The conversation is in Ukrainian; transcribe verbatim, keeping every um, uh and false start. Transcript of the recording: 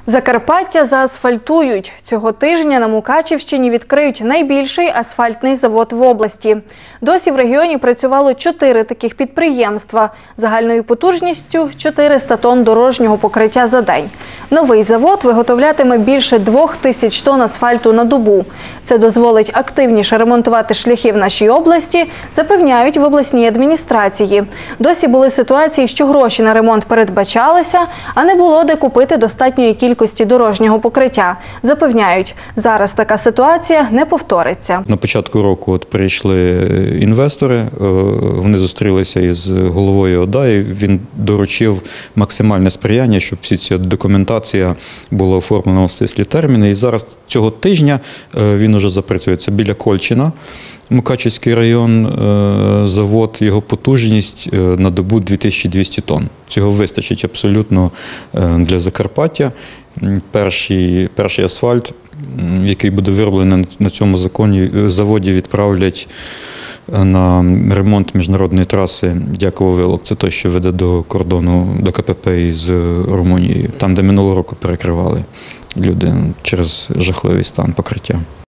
Закарпаття заасфальтують. Цього тижня на Мукачівщині відкриють найбільший асфальтний завод в області. Досі в регіоні працювало чотири таких підприємства загальною потужністю чотириста тонн дорожнього покриття за день. Новий завод виготовлятиме більше двох тисяч тонн асфальту на добу. Це дозволить активніше ремонтувати шляхи в нашій області, запевняють в обласній адміністрації. Досі були ситуації, що гроші на ремонт передбачалися, а не було де купити достатньої кількості кількості дорожнього покриття. Запевняють, зараз така ситуація не повториться. На початку року от прийшли інвестори, вони зустрілися із головою ОДА, і він доручив максимальне сприяння, щоб всі ця документація була оформлена в стислі терміни. І зараз цього тижня він уже запрацює. Це біля Кольчина. Мукачівський район, завод, його потужність на добу дві тисячі двісті тонн. Цього вистачить абсолютно для Закарпаття. Перший, перший асфальт, який буде вироблений на цьому законі, заводі, відправлять на ремонт міжнародної траси Дяково-Вилок. Це той, що веде до кордону, до КПП із Румунією. Там, де минулого року перекривали люди через жахливий стан покриття.